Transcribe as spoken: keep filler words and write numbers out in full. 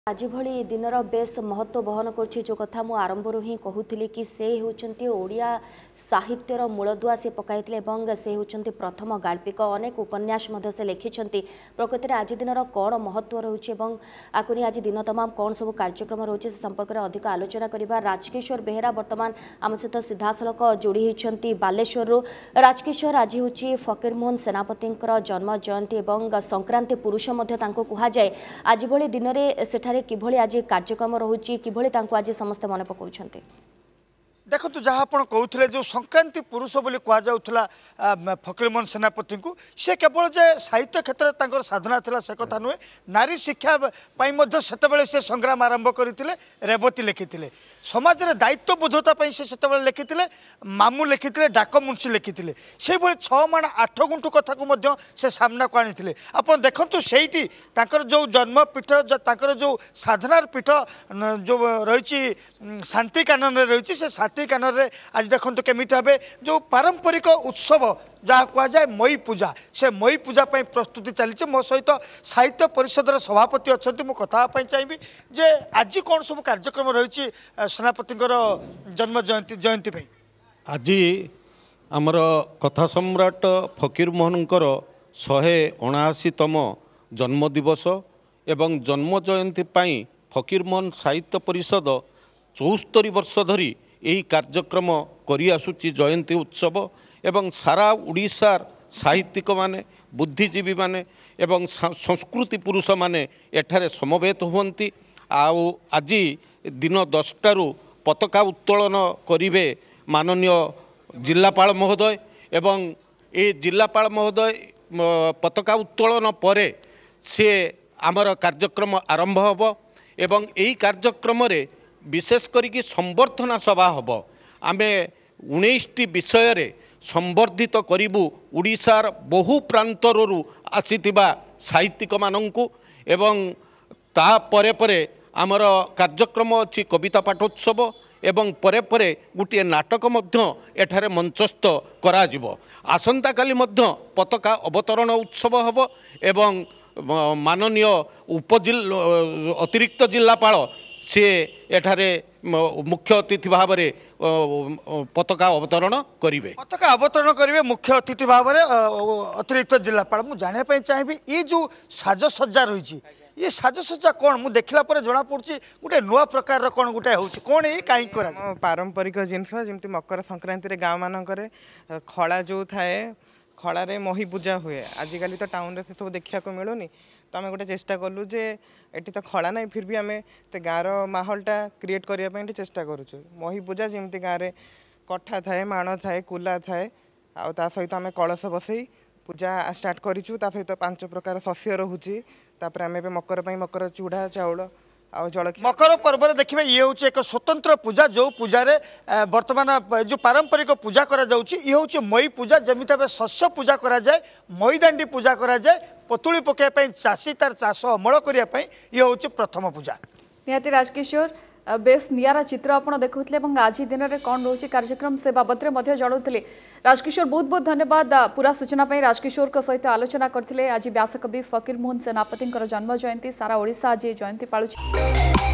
आज भली दिनर बेस महत्व बहन करछि जो कथा मु आरंभ ही कहूली कि से होचंती ओडिया साहित्यर मूलदुआ से पकाइथिले एवं से होचंती प्रथम गाल्पिक अनेक उपन्यास मध्य से लिखिछंती प्रकृति रे आज दिनर कोन महत्व रहउछि एवं आकुनी आज दिन तमाम कोन सब कार्यक्रम रहउछि से संपर्क रे अधिक आलोचना करिबा राजकिशोर बेहेरा वर्तमान आम सहित सीधासलख जोड़ी होइछंती बालेश्वर रो राजकिशोर आज होछि फकीर मोहन सेनापतिंकर जन्म जयंती एवं संक्रांति पुरुष मध्य तांको कुहा जाय आज भली दिन रे सेठारे किभली आज कार्यक्रम रहुची किभली तांको आज समस्त मन पकाउछंती देखो जहाँ आप कहते जो संक्रांति पुरुष बोली कहुला फकीर मोहन सेनापति को सी केवल जे साहित्य क्षेत्र में साधना था से कथा नुहे नारी शिक्षा से से संग्राम आरंभ करते रेवती लिखिते समाज में दायित्व बोधता से लिखिते मामू लिखिते डाक मुंशी लिखिते से भाई छमाण आठ गुंठु कथा को से सामना को आनी आप देखु से जो जन्मपीठ जो साधनार पीठ जो रही शांति कानन रही से शांति कानन रे आज देखो केमी भाव जो पारंपरिक उत्सव जहाँ कहुए मई पूजा से मई पूजा प्रस्तुति चली मो सहित साहित्य परिषद सभापति अच्छा मुझे कथापी चाहिए जे आज कौन सब कार्यक्रम रही सेनापति जन्म जयंती जयंती आज आमर कथा सम्राट फकीर मोहनकर शहे अणाशीतम जन्म दिवस एवं जन्म जयंती फकीर मोहन साहित्य परिषद चौस्तरी वर्ष धरी यही कार्यक्रम करी आसुची जयंती उत्सव एवं सारा उड़ीसार साहित्यिक माने बुद्धिजीवी माने एवं संस्कृति पुरुष माने एठारे समवेत हुंती आउ आज दिन दसटारू पताका उत्तोलन करिवे माननीय जिलापाल महोदय एवं ए जिलापाल महोदय पताका उत्तोलन परे से आमर कार्यक्रम आरंभ हबो एवं यही कार्यक्रम रे विशेष करिकी संवर्धना सभा हम आमे उन्नीस टी विषय रे संवर्धित करिबु उड़ीसार बहु प्रांतरु आसीथिबा साहित्यिक मानंकु एवं ता परे परे आमर कार्यक्रम अछि कविता पाठोत्सव एवं परे परे गोटे नाटक मध्य एठारे मंचस्थ करा जिवो आसंता काली मध्य पताका अवतरण उत्सव हबो एवं माननीय उपजिल्ला अतिरिक्त जिलापाल सी एठारे मुख्य अतिथि भाव में पताका अवतरण करेंगे पताका अवतरण करेंगे मुख्य अतिथि भाव में अतिरिक्त जिलापाल मुझे जानापी चाहिए ये जो साजसज्जा रही ये साजसज्जा कौन मुझे देखला जना पड़ी गोटे नुआ प्रकार कौन गोटे हो कौन ये कहीं पारंपरिक जिनस जमी मकर संक्रांति गाँव मानक खड़ा जो थाए खड़े मही पूजा हुए आजिकल तो टाउन रे से सब देखा मिलूनी तो आम गोटे चेष्टा कलु जे एटी तो खड़ा ना फिर भी आम गाँव माहौलटा क्रिएट करने चेष्टा करुचु मही पूजा जमी गाँव में कठा थाए माण थाए कुला थाए आ सहित आम कलश बसई पूजा स्टार्ट करूँ ता सहित पांच प्रकार शस्य रोचे आम मकर मकर चूड़ा चाउल मकर पर्व देखिए ये हूँ एक स्वतंत्र पूजा जो पूजा रे वर्तमान जो पारंपरिक पूजा करा जाउची ये हूँ मई पूजा जमी भाव शस्य पूजा करा जाए मई दांडी पूजा करा जाए पतुली पकाइबा चाषी तार चाष अमल करने ये हूँ प्रथम पूजा निहाती राजकिशोर बेस नियारा चित्र आप देखुले आज दिन में कौन रोचे कार्यक्रम से बाबद में जनाऊले राजकिशोर बहुत बहुत धन्यवाद पूरा सूचना राजकिशोर सहित आलोचना करते आज व्यासकवि फकीर मोहन सेनापति जन्म जयंती सारा ओडिशा आज जयंती पालुछि।